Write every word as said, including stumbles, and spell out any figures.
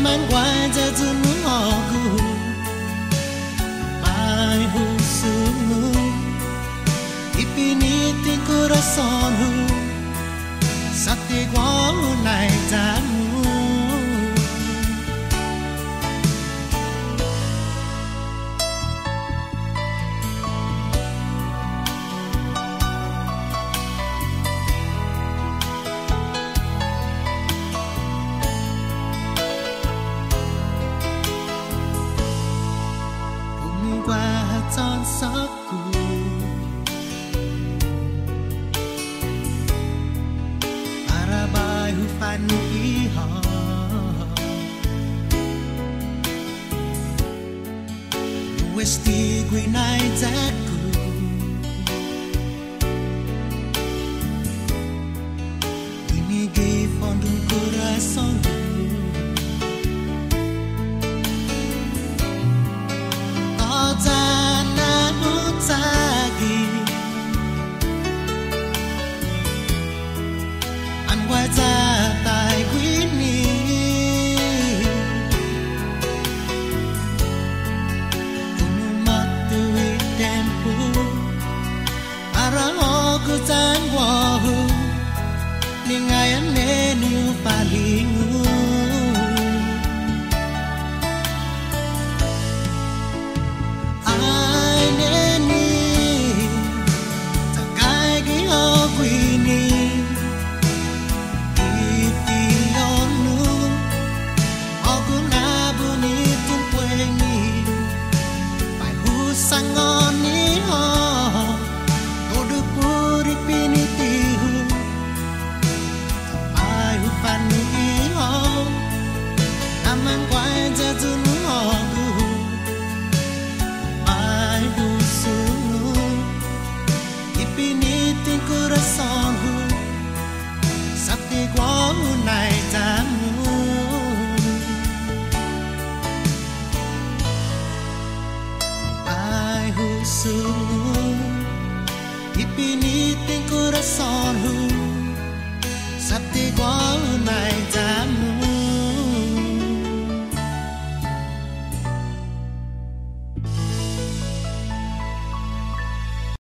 man guarda zunugu Pai husumu Ipiniti coração Sate igual nai jamu Chọn giấc cũ para bài hư phản ý họ Westi quy nai giác cũ Ini gay fondo coração Ra tại quý ni Unu matu i tempo Ara oku tangwahu Ningayan nenu palingu Ai neni Takai gi oku ini Sangoni ho Todo puri pinitihu Ai hupani ho Amang kwaja zunu hogu Ai husunu Ipinitin coração Sapti igual nai jamu Sungguh Ipinitin coração